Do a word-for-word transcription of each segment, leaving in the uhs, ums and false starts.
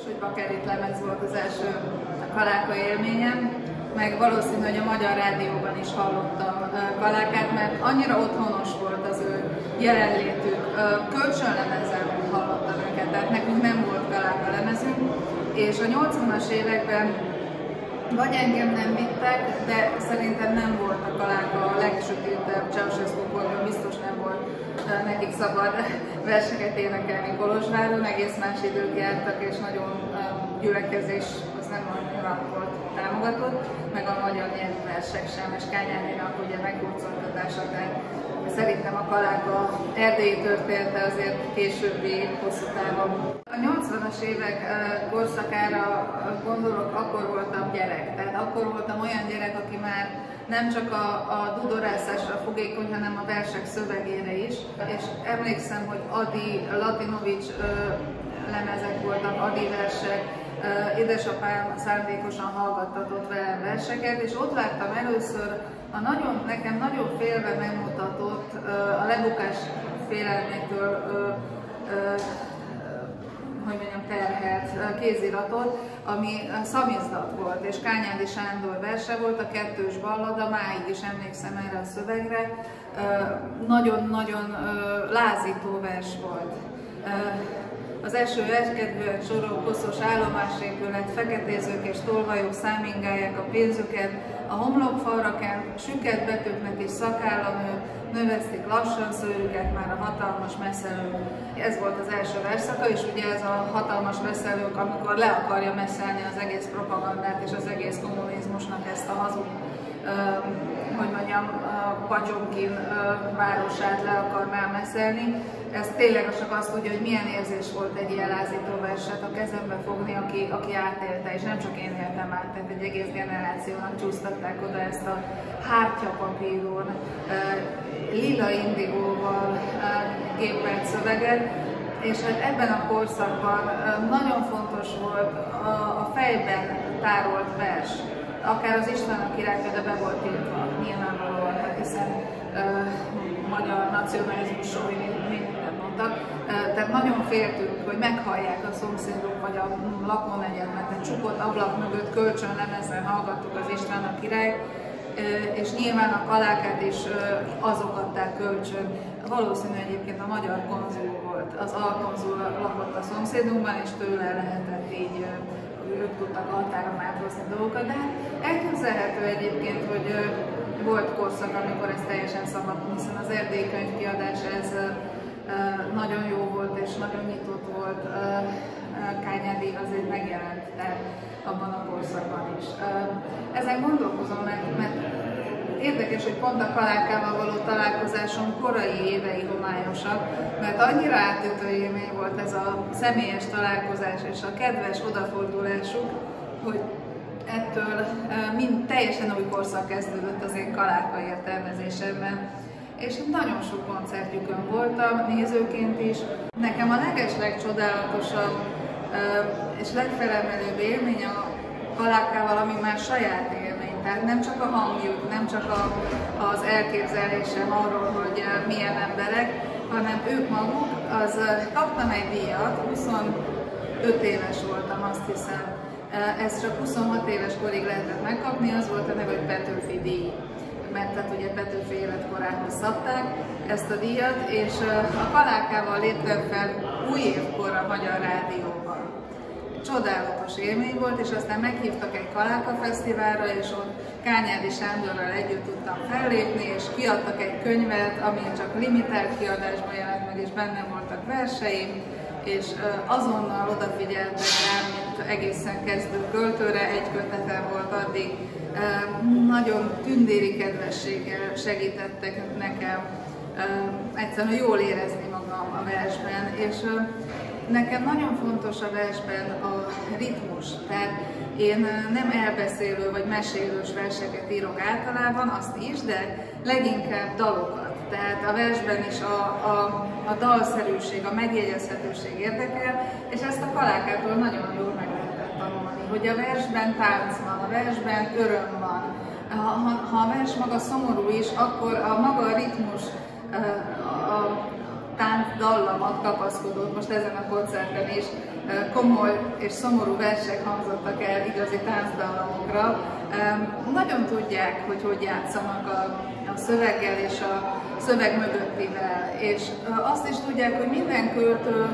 hogy Bakerit lemez volt az első Kaláka élményem, meg valószínű, hogy a Magyar Rádióban is hallottam Kalákát, mert annyira otthonos volt az ő jelenlétük. Kölcsönlemezen hallottam őket, tehát nekünk nem volt Kaláka lemezünk, és a nyolcvanas években vagy engem nem vittek, de szerintem nem volt a Kaláka a legsötétebb Ceausescu-korban, biztos nem volt nekik szabad verseket énekelni Kolozsváron, egész más idők jártak, és nagyon gyülekezés az nem annyira volt támogatott, meg a magyar nyelvű versek sem, és Kányádinak ugye meghurcoltatása, tehát szerintem a Kaláka erdélyi története azért későbbi hosszú távon. A nyolcvanas évek korszakára gondolok, akkor voltam gyerek, tehát akkor voltam olyan gyerek, aki már nem csak a, a dudorászásra fogékony, hanem a versek szövegére is, és emlékszem, hogy Adi, Latinovics ö, lemezek voltak, Adi versek, ö, édesapám szándékosan hallgattatott velem verseket, és ott láttam először a nagyon, nekem nagyon félve megmutatott, ö, a lebukás félelmétől ö, ö, hogy mondjam, terhelt kéziratot, ami szamizdat volt, és Kányádi Sándor verse volt, a kettős ballada, máig is emlékszem erre a szövegre. Nagyon-nagyon lázító vers volt. Az első verskedvűek sorol, koszos állomásépület, feketézők és tolvajok számingálják a pénzüket, a homlokfalra kent, süket betűknek és szakállam ő, növesztik lassan szőrüket már a hatalmas messzelők. Ez volt az első versszaka, és ugye ez a hatalmas messzelők, amikor le akarja messzelni az egész propagandát és az egész kommunizmusnak ezt a hazug, hogy mondjam, Patyomkin városát le akarná messzelni. Ez tényleg csak azt tudja, hogy milyen érzés volt egy ilyen lázító verset a kezembe fogni, aki, aki átélte, és nem csak én éltem át, tehát egy egész generációnak csúsztatták oda ezt a hártyapapíron, lila indigóval gépelt szöveget, és hát ebben a korszakban nagyon fontos volt a, a fejben tárolt vers, akár az István király például be volt írva, nyilvánvalóan, hiszen uh, magyar nacionalizmusról mindent mondtak. Uh, tehát nagyon féltünk, hogy meghallják a szomszédok vagy a lakónegyedben, tehát csukott ablak mögött kölcsönlemezen hallgattuk az István a király, uh, és nyilván a Kalákát is uh, azok adták kölcsön. Valószínű egyébként a magyar konzul volt, az alkonzul lakott a szomszédunkban, és tőle lehetett így uh, ők tudtak határon áthozni dolgokat, de elképzelhető egyébként, hogy volt korszak, amikor ez teljesen szabad, hiszen az erdélyi könyvkiadás ez nagyon jó volt és nagyon nyitott volt. Kányádi azért megjelent abban a korszakban is. Ezen gondolkozom, mert, mert érdekes, hogy pont a Kalákával való találkozásom korai évei homályosak, mert annyira átütő élmény volt ez a személyes találkozás és a kedves odafordulásuk, hogy ettől mind teljesen új korszak kezdődött az én Kaláka értelmezésemben. És nagyon sok koncertjükön voltam, nézőként is. Nekem a legeslegcsodálatosabb és legfelemelőbb élmény a Kalákával, ami már saját élmény. Tehát nem csak a hangjuk, nem csak a, az elképzelésem arról, hogy milyen emberek, hanem ők maguk. Az, kaptam egy díjat, huszonöt éves voltam, azt hiszem. Ez csak huszonhat éves korig lehetett megkapni, az volt a neve, hogy Petőfi díj. Mert tehát ugye Petőfi életkorához szabták ezt a díjat, és a Kalákával léptem fel új évkor a Magyar Rádióban. Csodálatos élmény volt, és aztán meghívtak egy Kaláka Fesztiválra, és ott Kányádi Sándorral együtt tudtam fellépni, és kiadtak egy könyvet, ami csak limitált kiadásban jelent meg, és benne voltak verseim, és azonnal odafigyeltek rám, mint egészen kezdő költőre, egy kötetem volt addig. Nagyon tündéri kedvességgel segítettek nekem egyszerűen jól érezni magam a versben, és nekem nagyon fontos a versben a ritmus, tehát én nem elbeszélő vagy mesélős verseket írok általában, azt is, de leginkább dalokat. Tehát a versben is a, a, a dalszerűség, a megjegyezhetőség érdekel, és ezt a Kalákától nagyon jól meg lehetett tanulni, hogy a versben tánc van, a versben öröm van. Ha, ha, ha a vers maga szomorú is, akkor a maga a ritmus, a, a, tánc dallamat kapaszkodott most ezen a koncerten is. Komoly és szomorú versek hangzottak el igazi táncdallamokra. Nagyon tudják, hogy hogy játszanak a, a szöveggel és a szöveg mögöttivel, és azt is tudják, hogy minden költő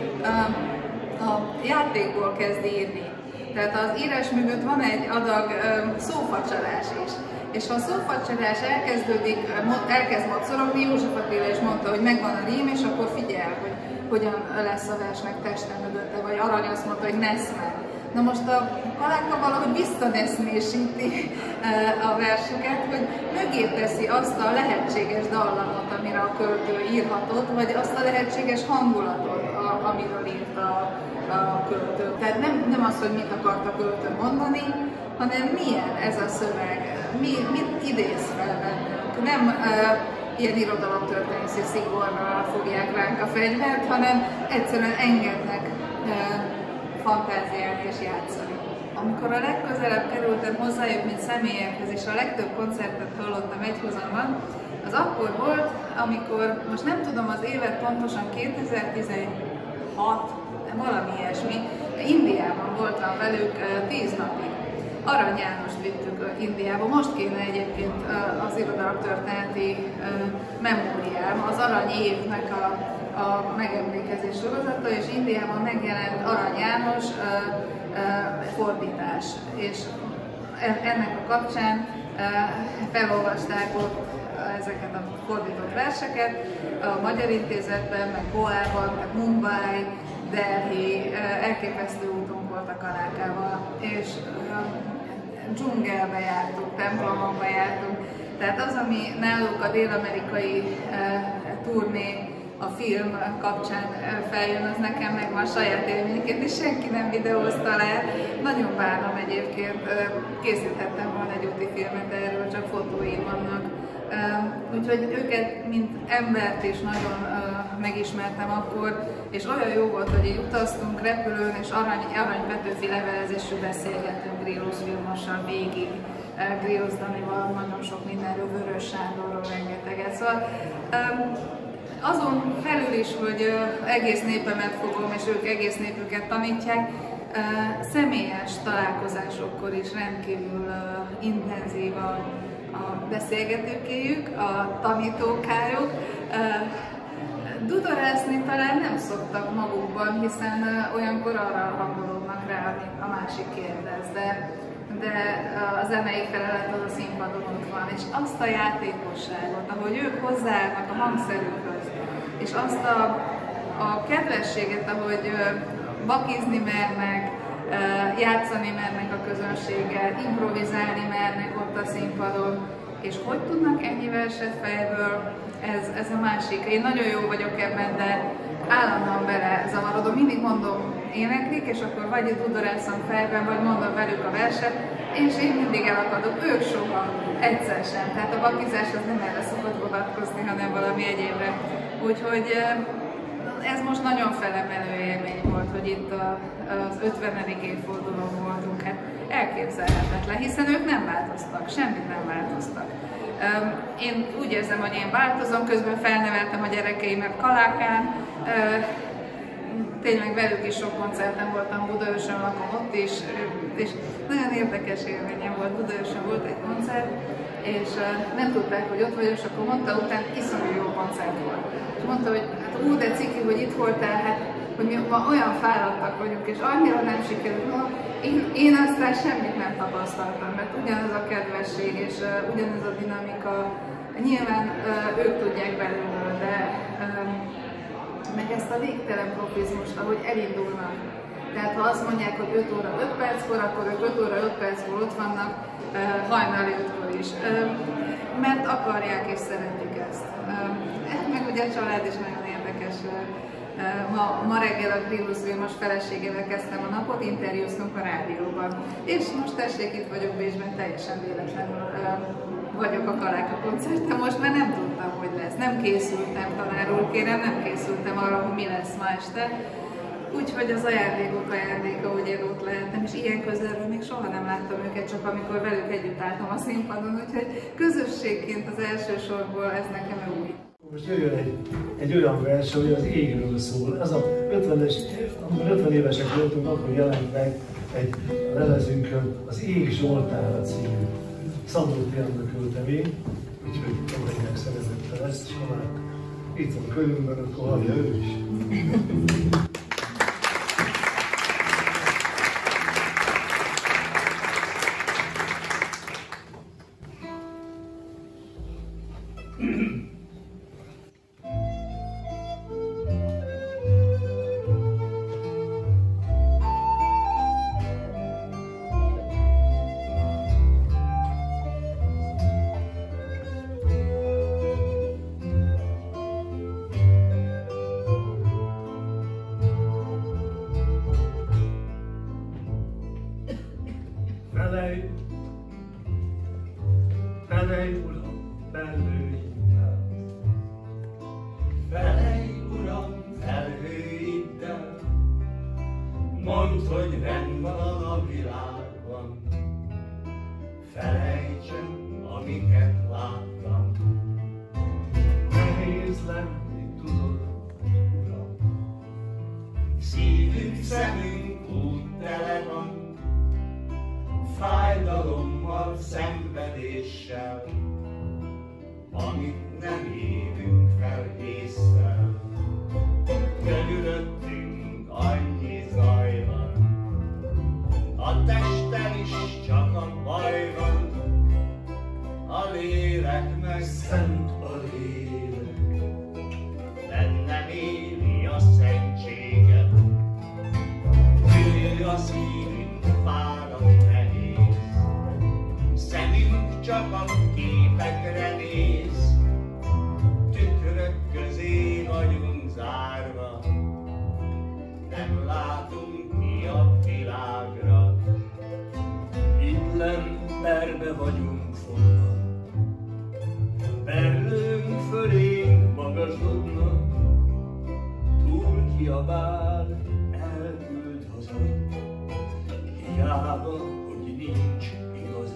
a játékból kezd írni. Tehát az írás mögött van egy adag szófacsalás is. És ha a szófacsalás elkezdődik, elkezd mocorogni, József Attila is mondta, hogy megvan a rím, és akkor figyel, hogy hogyan lesz a versnek teste mögötte, vagy Arany azt mondta, hogy neszme. Na most a Kaláka valahogy visszaneszmésíti a verseket, hogy mögé teszi azt a lehetséges dallamot, amire a költő írhatott, vagy azt a lehetséges hangulatot, amiről írt a, a költő. Tehát nem, nem az, hogy mit akart a költő mondani, hanem milyen ez a szöveg, mi, mit idéz fel bennünk. Nem uh, ilyen irodalomtörténészi szigorral fogják ránk a fegyvert, hanem egyszerűen engednek uh, fantáziálni és játszani. Amikor a legközelebb kerültem hozzájuk, mint személyekhez, és a legtöbb koncertet hallottam egyhuzamban, az akkor volt, amikor, most nem tudom az évet pontosan, kétezer-tizenhat, valami ilyesmi, Indiában voltam velük tíz napig. Arany Jánost vittük Indiába, most kéne egyébként az irodalomtörténeti memóriám, az Arany évnek a, a megemlékezés sorozata, és Indiában megjelent Arany János fordítás, és ennek a kapcsán felolvasták ott ezeket a fordított verseket a Magyar Intézetben, meg Goában, meg Mumbai, Delhi, elképesztő útunk volt a Kalákával, és dzsungelbe jártunk, templomokba jártunk, tehát az, ami náluk a dél-amerikai turné a film kapcsán feljön, az nekem meg van saját élményként, és senki nem videózta le. Nagyon bánom egyébként, készíthettem volna egy úti filmet erről, csak fotóim vannak. Úgyhogy őket, mint embert is nagyon megismertem akkor, és olyan jó volt, hogy így utaztunk repülőn, és arany, arany Petőfi levelezésű beszélgettünk Grélusz Vilmossal végig, Grélusz Danival nagyon sok mindenről, Vörös Sándorról rengeteget. Szóval azon felül is, hogy egész népemet fogom, és ők egész népüket tanítják, személyes találkozásokkor is rendkívül intenzív a, a beszélgetőkéjük, a tanítókájuk. Dudorászni talán nem szoktak magukban, hiszen olyankor arra hangolódnak rá, amit a másik kérdez, de, de a zenei felelet az a színpadon ott van, és azt a játékosságot, ahogy ők hozzáállnak a hangszerükhöz, és azt a, a kedvességet, ahogy bakizni mernek, játszani mernek a közönséggel, improvizálni mernek ott a színpadon, és hogy tudnak ennyi verset fejből, ez, ez a másik. Én nagyon jó vagyok ebben, de állandóan bele zavarodom. Mindig mondom, éneklik, és akkor vagy dudorászom fejben, vagy mondom velük a verset, és én mindig elakadok, ők soha, egyszer sem. Tehát a bakizás az nem erre szokott vonatkozni, hanem valami egyébre. Úgyhogy ez most nagyon felemelő élmény volt, hogy itt az ötvenedik évfordulón voltunk. Hát elképzelhetetlen, hiszen ők nem változtak, semmit nem változtak. Én úgy érzem, hogy én változom, közben felneveltem a gyerekeimet Kalákán, tényleg velük is sok koncerten voltam, Budaörsön lakom ott is, és nagyon érdekes élményem volt. Budaörsön volt egy koncert, és nem tudták, hogy ott vagyok, és akkor mondta, után iszonyú jó koncert volt. És mondta, hogy hát ú, de ciki, hogy itt voltál, hát, hogy mi ma olyan fáradtak vagyunk, és annyira nem sikerült. No, én, én aztán semmit nem tapasztaltam, mert ugyanaz a kedvesség, és uh, ugyanaz a dinamika, nyilván uh, ők tudják belőle, de um, meg ezt a végtelen profizmust, ahogy elindulnak. Tehát ha azt mondják, hogy öt óra öt perckor, akkor ők öt óra öt perckor ott vannak, uh, hajnali ötkor is. Uh, mert akarják és szeretik ezt. Uh, meg ugye a család is nagyon érdekes. Uh, ma, ma reggel a Grélusz Vilmos feleségével kezdtem a napot, interjúztunk a rádióban. És most tessék, itt vagyok Bécsben, teljesen véletlenül uh, vagyok a Kaláka koncerten, most már nem tudtam, hogy lesz. Nem készültem, tanár úr kérem, nem készültem arra, hogy mi lesz ma este. Úgyhogy az ajándékok ajándéka, hogy én ott lehettem, és ilyen közelről még soha nem láttam őket, csak amikor velük együtt álltam a színpadon, úgyhogy közösségként az első sorból ez nekem új. Most jöjjön egy, egy olyan vers, ami az égről szól. Ez a ötvenes, amikor ötven évesek voltunk, akkor jelent meg egy lemezünkön az Ég Zsoltára című Szandóti Anna költemény, úgyhogy mindenkinek szeretettel ezt, és ha már itt van a körünkben, akkor hallja ő is. Felej, felej, Uram, felhőiddel. Felej, Uram, felhőiddel. Mondd, hogy rend van a világban. Felejtsem, amiket láttam. Nehéz lenni, tudod, Uram. Szívünk, szemünk úttele van, fájdalommal, szenvedéssel, amit nem évünk fel észszel. Körülöttünk annyi zaj van, a testen is csak a baj van, a lélek meg szent a lélek, bennem éli a szentséget, hű a szívünk, fáradt nehéz, szemünk csak a képekre néz, tükrök közé vagyunk zárva, nem látunk ki a világra. Itt lent perbe vagyunk fogva, perlőnk fölénk magasodnak, túl kiabál, elküld haza, hiába, hogy nincs igaza.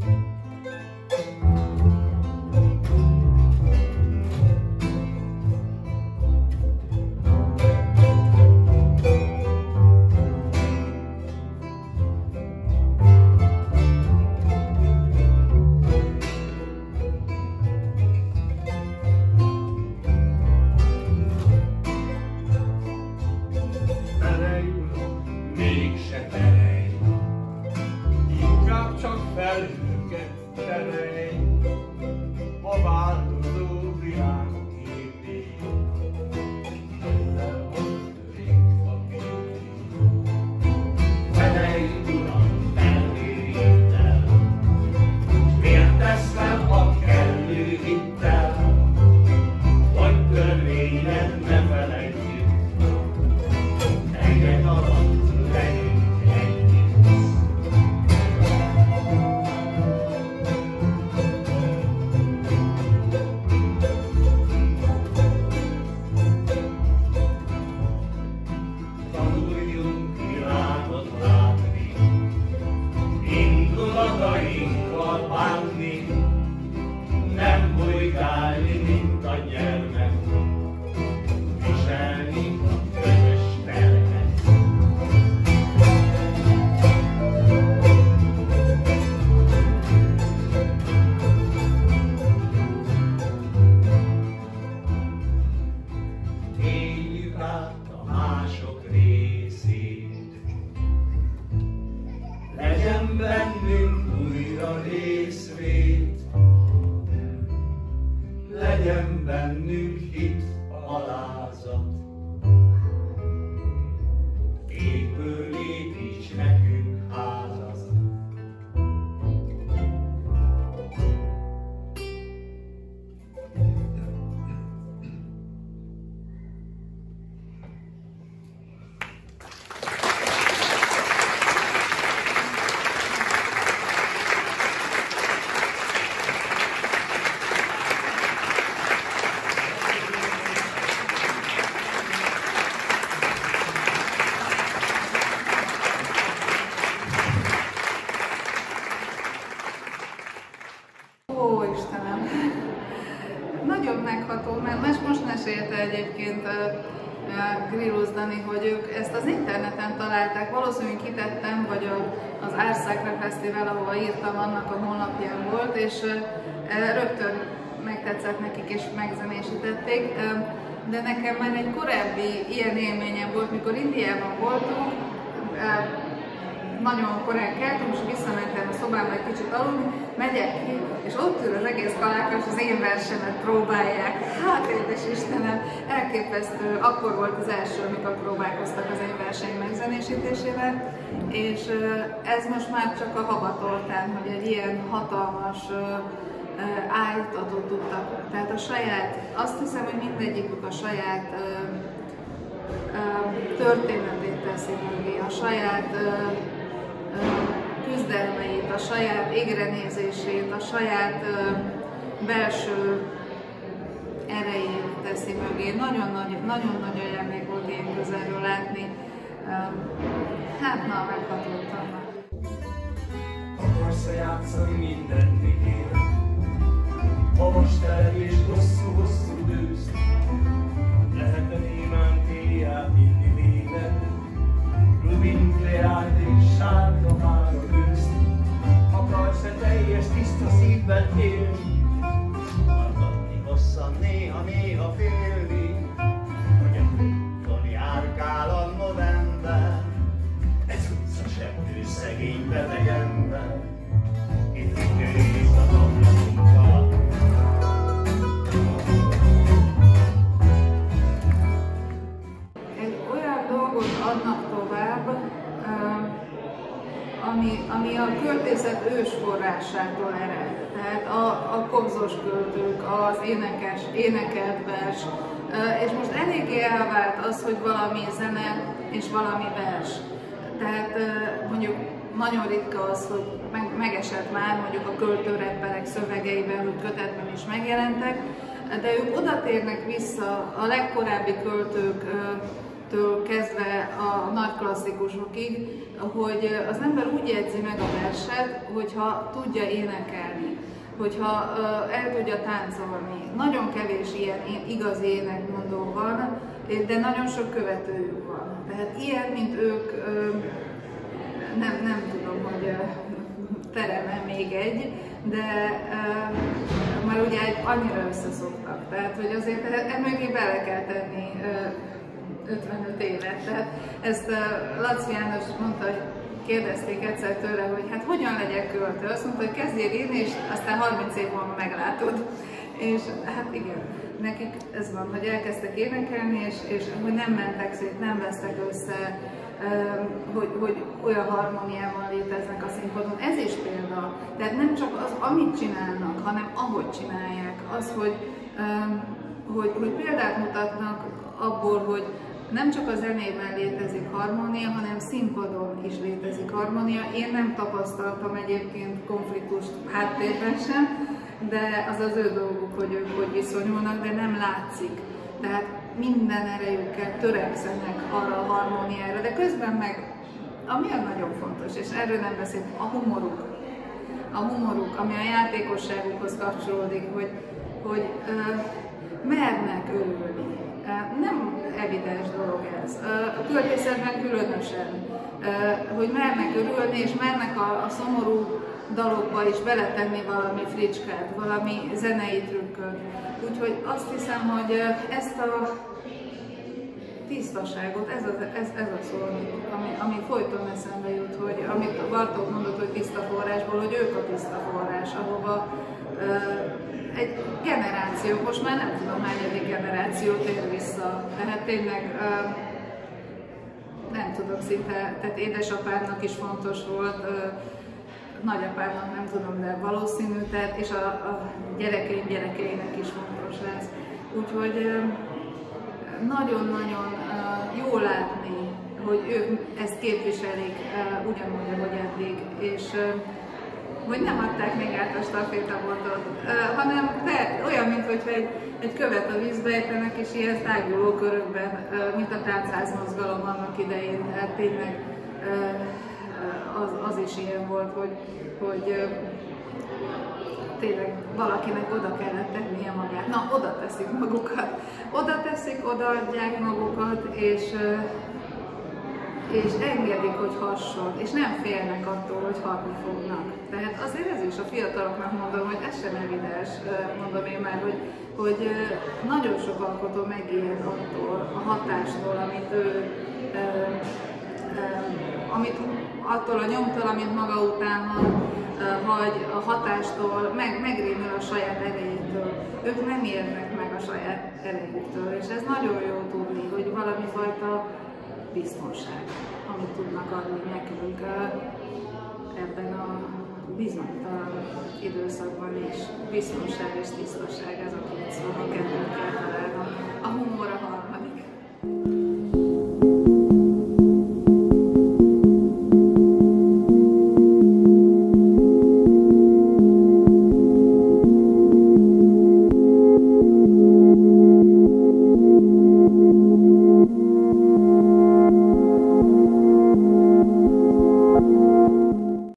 Felej, Uram, Mégse terej, inkább csak felhőket terej, a változó világ képé, ezzel törik a képé. Felej, Uram, felhőiddel, miért tesz fel a kellő hittel, hogy törvényed ne felejtjük, enged alatt legyünk együtt. Tanuljunk világot látni, indulatainkkal bánni, nem bujkálni, mint a gyermek, viselni a közös terhet. Éljük át a mások részét, legyen bennünk újra részvét, legyen bennünk hit, alázat, égből építs nekünk házat. ezt az interneten találták, valószínűleg kitettem, vagy az Art Sacra Fesztivál, ahova írtam, annak a honlapján volt, és rögtön megtetszett nekik és megzenésítették. De nekem már egy korábbi ilyen élményem volt, mikor Indiában voltunk, nagyon korán keltünk, és visszamentem a szobámba egy kicsit aludni, megyek ki, és ott ül az egész kalákas, az én versemet próbálják. Hát édes Istenem, elképesztő. Akkor volt az első, amikor próbálkoztak az én verseny megzenésítésével, és ez most már csak a habatortán, hogy egy ilyen hatalmas állítatot tudtak. Tehát a saját, azt hiszem, hogy mindegyikük a saját ö, ö, történetét teszi mögé, a saját ö, ö, küzdelmeit, a saját égrenézését, a saját ö, belső erejét teszi mögé. Nagyon nagy, nagyon nagy ajándék volt ilyen közelről látni. Ö, hát na, meghatottam. Akarsz játszani mindent, mit ér? Havas telep és hosszú-hosszú ősz, lehet a némán téját inni vélet, Rubin Kleált és sárga már a ősz. Akarsz-e teljes tiszta szívvel élni, hallgatni hosszan néha-néha félni, hogy a húton járkál a november, ez utca sebből szegény beteg ember, itt rész az ablakunkkal. Adnak tovább, ami, ami a költészet ősforrásától ered. Tehát a, a kobzos költők, az énekes, énekelt vers, és most eléggé elvált az, hogy valami zene és valami vers. Tehát mondjuk nagyon ritka az, hogy meg, megesett már mondjuk a költőrepperek szövegeiben, hogy kötetben is megjelentek, de ők oda térnek vissza a legkorábbi költők től kezdve a nagy klasszikusokig, hogy az ember úgy jegyzi meg a verset, hogyha tudja énekelni, hogyha el tudja táncolni. Nagyon kevés ilyen igazi énekmondó van, de nagyon sok követőjük van. Tehát ilyen, mint ők, nem, nem tudom, hogy terem-e még egy, de már ugye annyira összeszoktak. Tehát, hogy azért emögé bele kell tenni ötvenöt évet. Tehát ezt Laci János mondta, hogy kérdezték egyszer tőle, hogy hát hogyan legyek költő. Azt mondta, hogy kezdjél írni, és aztán harminc év múlva meglátod. És hát igen, nekik ez van, hogy elkezdtek énekelni, és, és hogy nem mentek szét, nem vesztek össze, hogy, hogy olyan harmóniával léteznek a színpadon. Ez is példa. Tehát nem csak az, amit csinálnak, hanem ahogy csinálják. Az, hogy, hogy, hogy példát mutatnak abból, hogy nem csak a zenében létezik harmónia, hanem színpadon is létezik harmónia. Én nem tapasztaltam egyébként konfliktust háttérben sem, de az az ő dolguk, hogy ők hogy viszonyulnak, de nem látszik. Tehát minden erejükkel törekszenek arra a harmóniára, de közben meg, ami a nagyon fontos, és erről nem beszél, a humoruk. A humoruk, ami a játékosságukhoz kapcsolódik, hogy, hogy uh, mernek örülni. Nem evidens dolog ez. A költészetben különösen, hogy mernek örülni, és mernek a, a szomorú dalokba is beletenni valami fricskát, valami zenei trükköt. Úgyhogy azt hiszem, hogy ezt a tisztaságot, ez, az, ez, ez a szó, ami, ami folyton eszembe jut, hogy amit Bartók mondott, hogy tiszta forrásból, hogy ők a tiszta forrás, ahova egy generáció, most már nem tudom hányadik generáció tér vissza, tehát tényleg nem tudom szinte, tehát édesapámnak is fontos volt, nagyapámnak nem tudom, de valószínű, tehát, és a, a gyerekeim gyerekeinek is fontos lesz. Úgyhogy nagyon-nagyon jó látni, hogy ők ezt képviselik ugyanúgy, ahogy eddig, és hogy nem adták még át a stafétabotot, uh, hanem de, olyan, mintha egy, egy követ a vízbe ejtenek, és ilyen táguló körökben, uh, mint a táncházmozgalom annak idején, tehát tényleg uh, az, az is ilyen volt, hogy, hogy uh, tényleg valakinek oda kellett tennie magát. Na, oda teszik magukat, oda teszik, odaadják magukat, és uh, és engedik, hogy hasson, és nem félnek attól, hogy hatni fognak. Tehát azért ez is a fiataloknak mondom, hogy ez sem evidens, mondom én már, hogy, hogy nagyon sok alkotó megijed attól, a hatástól, amit ő, amit, attól a nyomtól, amit maga után van, vagy a hatástól, meg, megrémül a saját erejétől. Ők nem érnek meg a saját erejüktől, és ez nagyon jó tudni, hogy valami fajta biztonság, amit tudnak adni nekünk ebben a bizonytalan időszakban is. Biztonság és tisztaság, ez a két szó, amiket kell találnom. A humor a harmadik.